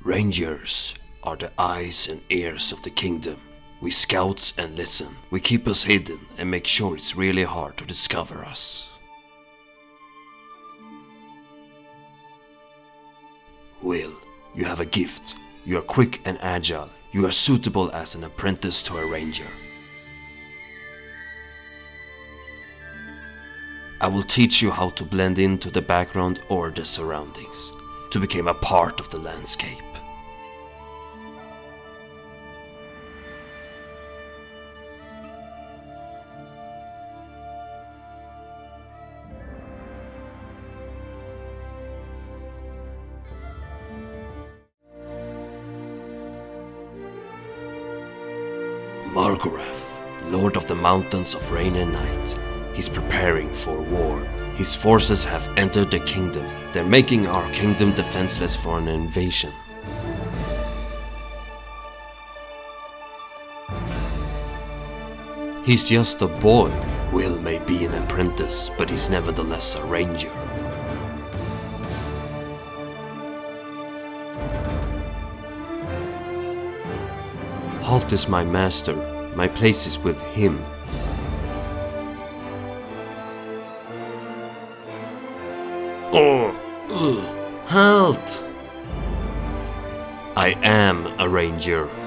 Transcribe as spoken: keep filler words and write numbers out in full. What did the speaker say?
Rangers are the eyes and ears of the kingdom. We scout and listen. We keep us hidden and make sure it's really hard to discover us. Will, you have a gift. You are quick and agile. You are suitable as an apprentice to a ranger. I will teach you how to blend into the background or the surroundings, to become a part of the landscape. Margorath, Lord of the Mountains of Rain and Night. He's preparing for war. His forces have entered the kingdom. They're making our kingdom defenseless for an invasion. He's just a boy. Will may be an apprentice, but he's nevertheless a ranger. Halt is my master. My place is with him. Oh, ugh, halt! I am a ranger.